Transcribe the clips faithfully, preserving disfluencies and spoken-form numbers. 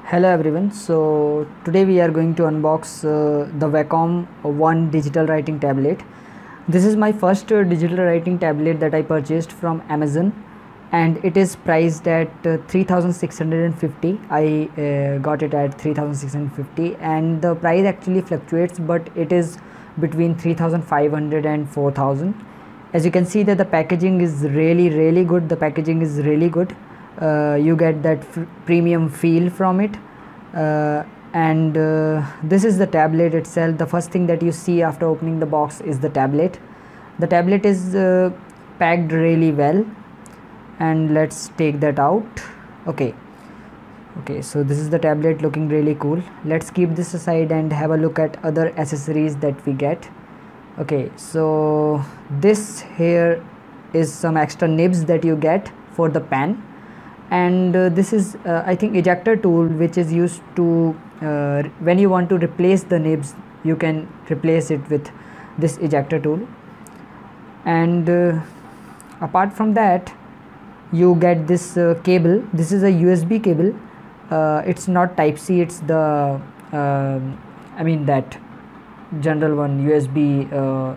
Hello everyone, so today we are going to unbox uh, the Wacom one digital writing tablet. This is my first uh, digital writing tablet that I purchased from Amazon, and it is priced at uh, three thousand six hundred fifty. I uh, got it at three thousand six hundred fifty, and the price actually fluctuates, but it is between three thousand five hundred and four thousand. As you can see that the packaging is really really good. The packaging is really good. Uh, you get that premium feel from it, uh, and uh, this is the tablet itself. The first thing that you see after opening the box is the tablet. The tablet is uh, packed really well, and let's take that out. Okay okay so this is the tablet, looking really cool. Let's keep this aside and have a look at other accessories that we get. Okay, so this here is some extra nibs that you get for the pen, and uh, this is uh, I think ejector tool, which is used to uh, when you want to replace the nibs, you can replace it with this ejector tool. And uh, apart from that, you get this uh, cable. This is a U S B cable. Uh, it's not type C, it's the uh, I mean that general one, U S B, uh,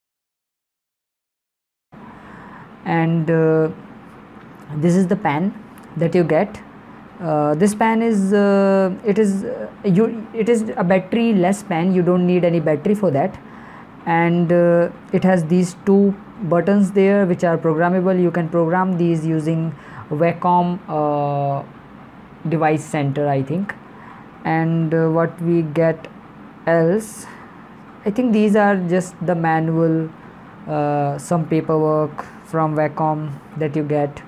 and uh, this is the pen that you get. Uh, this pen is uh, it is uh, you it is a battery less pen. You don't need any battery for that, and uh, it has these two buttons there which are programmable. You can program these using Wacom uh, device center, I think. And uh, what we get else, I think these are just the manual, uh, some paperwork from Wacom that you get.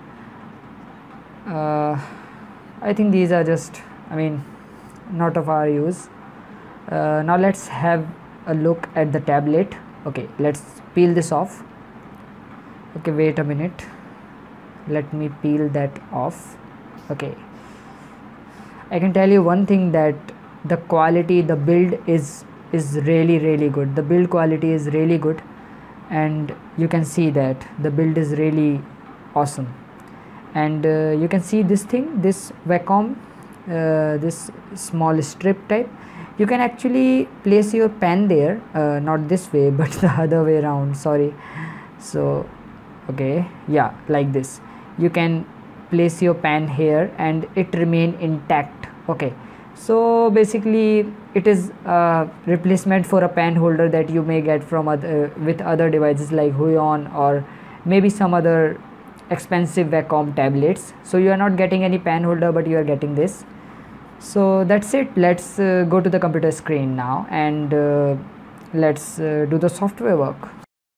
uh, I think these are just, I mean, not of our use. Uh, now let's have a look at the tablet. Okay, let's peel this off. Okay, wait a minute, let me peel that off. Okay, I can tell you one thing, that the quality, the build is is really really good. The build quality is really good, and you can see that the build is really awesome. And uh, you can see this thing, this Wacom, uh, this small strip type. You can actually place your pen there, uh, not this way but the other way around, sorry. So okay, yeah, like this. You can place your pen here and it remain intact. Okay, so basically it is a replacement for a pen holder that you may get from other uh, with other devices like Huion or maybe some other expensive Wacom tablets. So you are not getting any pen holder, but you are getting this. So that's it. Let's uh, go to the computer screen now, and uh, let's uh, do the software work.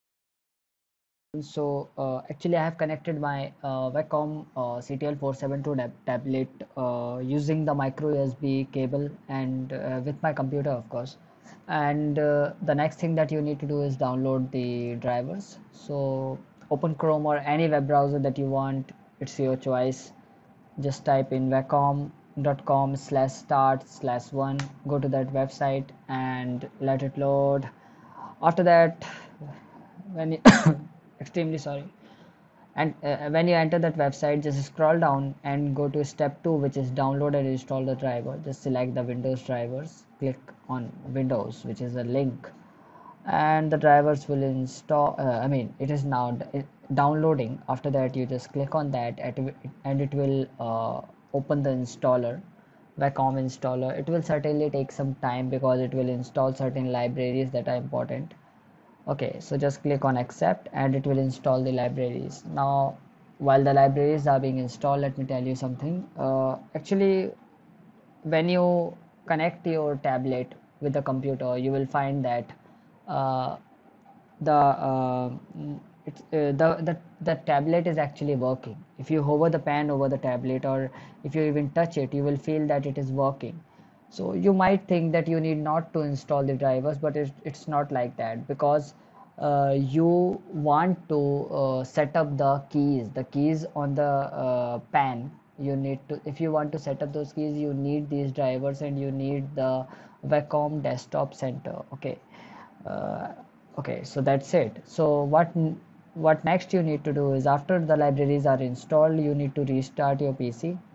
So uh, actually I have connected my uh, Wacom uh, C T L four seventy-two tablet uh, using the micro U S B cable, and uh, with my computer of course. And uh, the next thing that you need to do is download the drivers. So open Chrome or any web browser that you want, it's your choice. Just type in wacom dot com slash start slash one, go to that website and let it load. After that, when you extremely sorry, and uh, when you enter that website, just scroll down and go to step two, which is download and install the driver. Just select the Windows drivers, click on Windows, which is a link, and the drivers will install. uh, I mean it is now downloading. After that, you just click on that, and it will uh, open the installer, Wacom installer. It will certainly take some time because it will install certain libraries that are important. Okay, so just click on accept and it will install the libraries. Now while the libraries are being installed, let me tell you something. Uh, actually, when you connect your tablet with the computer, you will find that uh, the uh, it's, uh, the, the the tablet is actually working. If you hover the pen over the tablet, or if you even touch it, you will feel that it is working. So you might think that you need not to install the drivers, but it, it's not like that, because uh, you want to uh, set up the keys the keys on the uh, pen. You need to, if you want to set up those keys, you need these drivers, and you need the Wacom desktop center. Okay, uh, okay, so that's it. So what what next you need to do is, after the libraries are installed, you need to restart your P C,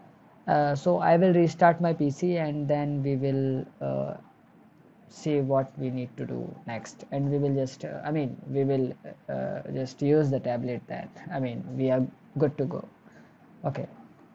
Uh, so I will restart my P C and then we will uh, see what we need to do next, and we will just uh, I mean we will uh, just use the tablet. Then I mean we are good to go. Okay.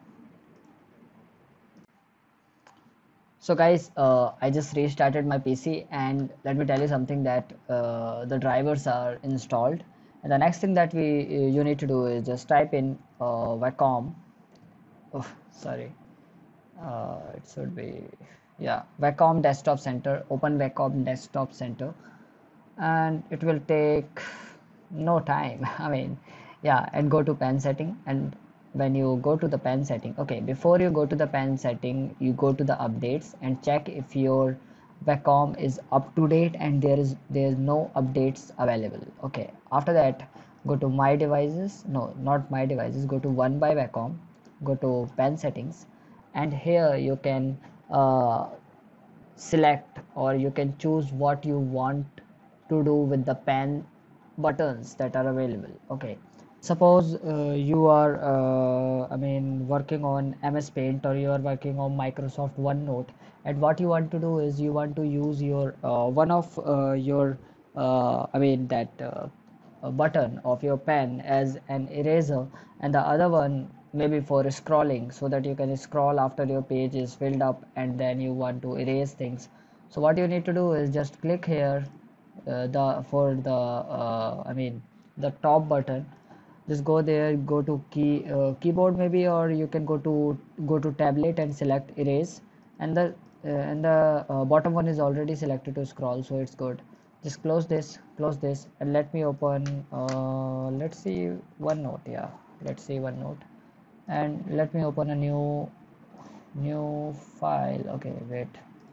So guys, uh, I just restarted my P C, and let me tell you something that uh, the drivers are installed, and the next thing that we uh, you need to do is just type in uh, Wacom. Oh, sorry. Uh, it should be, yeah, Wacom Desktop Center. Open Wacom Desktop Center, and it will take no time. I mean, yeah, and go to pen setting. And when you go to the pen setting, okay, before you go to the pen setting, you go to the updates and check if your Wacom is up to date and there is there is no updates available. Okay, after that, go to my devices. No, not my devices. Go to one by Wacom. Go to pen settings, and here you can uh, select, or you can choose what you want to do with the pen buttons that are available. Okay, suppose uh, you are uh, I mean working on M S Paint, or you are working on Microsoft OneNote, and what you want to do is you want to use your uh, one of uh, your uh, I mean that uh, a button of your pen as an eraser, and the other one maybe for scrolling, so that you can scroll after your page is filled up and then you want to erase things. So what you need to do is just click here, uh, the for the uh, I mean the top button. Just go there, go to key uh, keyboard maybe, or you can go to go to tablet and select erase, and the uh, and the uh, bottom one is already selected to scroll, so it's good. Just close this, close this, and let me open uh, let's see OneNote. Yeah, let's see OneNote, and let me open a new new file. Okay, wait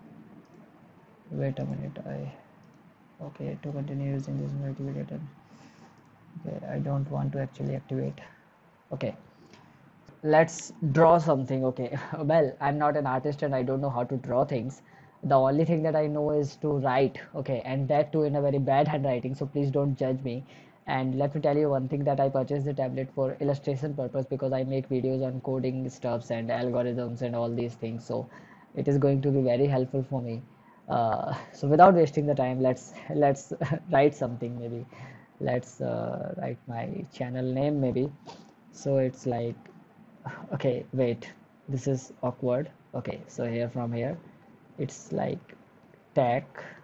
wait a minute. I Okay, to continue using this multimedia. Okay, I don't want to actually activate. Okay, let's draw something. Okay, well, I'm not an artist and I don't know how to draw things. The only thing that I know is to write. Okay, and that too in a very bad handwriting, so please don't judge me. And let me tell you one thing, that I purchased the tablet for illustration purpose, because I make videos on coding stuffs and algorithms and all these things, so it is going to be very helpful for me. Uh, so without wasting the time, let's let's write something. Maybe let's uh, write my channel name maybe. So it's like, okay, wait, this is awkward. Okay, so here, from here, it's like tech.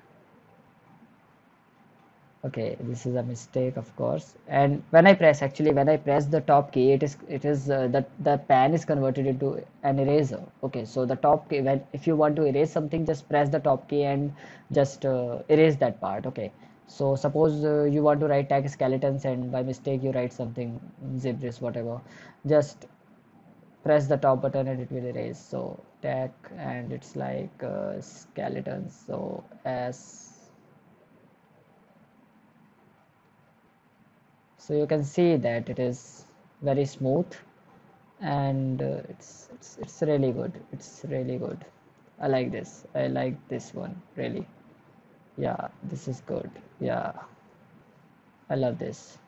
Okay, this is a mistake, of course. And when I press, actually when I press the top key, it is it is uh, that the pen is converted into an eraser. Okay, so the top key, when if you want to erase something, just press the top key and just uh, erase that part. Okay, so suppose uh, you want to write tag skeletons and by mistake you write something gibberish, whatever, just press the top button and it will erase. So tech, and it's like uh, skeletons, so s. So you can see that it is very smooth, and uh, it's, it's it's really good. It's really good. I like this. I like this one really. Yeah, this is good. Yeah, I love this.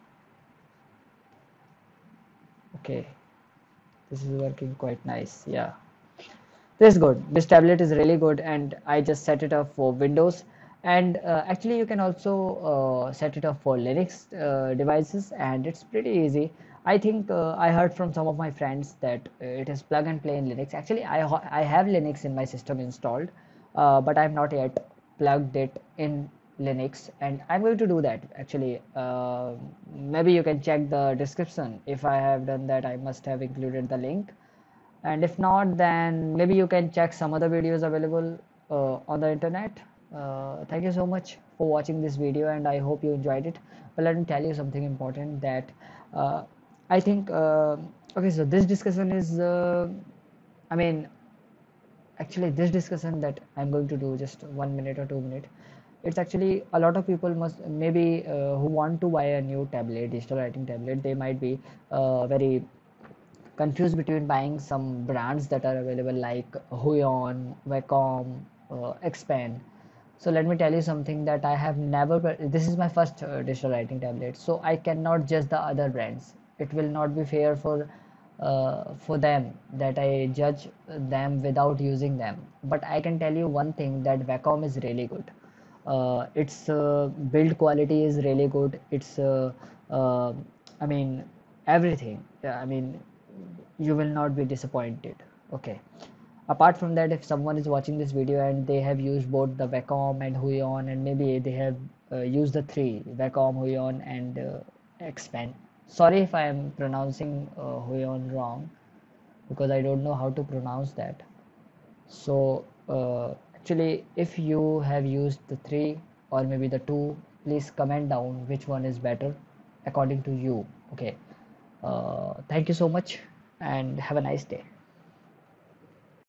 Okay, this is working quite nice. Yeah, this is good. This tablet is really good, and I just set it up for Windows. And uh, actually, you can also uh, set it up for Linux uh, devices, and it's pretty easy. I think uh, I heard from some of my friends that uh, it is plug and play in Linux. Actually, I ha I have Linux in my system installed, uh, but I have not yet plugged it in Linux, and I'm going to do that actually. Uh, maybe you can check the description. If I have done that, I must have included the link, and if not, then maybe you can check some other videos available uh, on the internet. Uh, thank you so much for watching this video, and I hope you enjoyed it. But let me tell you something important, that uh, I think uh, okay, so this discussion is uh, I mean actually this discussion that I'm going to do just one minute or two minute, it's actually a lot of people must maybe uh, who want to buy a new tablet, digital writing tablet. They might be uh, very confused between buying some brands that are available like Huion, Wacom, uh, Xpen. So let me tell you something, that I have never, this is my first uh, digital writing tablet, so I cannot judge the other brands. It will not be fair for uh, for them that I judge them without using them. But I can tell you one thing, that Wacom is really good. Uh, its uh, build quality is really good. It's uh, uh, I mean everything. Yeah, I mean you will not be disappointed. Okay. Apart from that, if someone is watching this video and they have used both the Wacom and Huion, and maybe they have uh, used the three Wacom, Huion, and uh, Xpen. Sorry if I am pronouncing uh, Huion wrong, because I don't know how to pronounce that. So uh, actually, if you have used the three or maybe the two, please comment down which one is better according to you. Okay. Uh, thank you so much and have a nice day.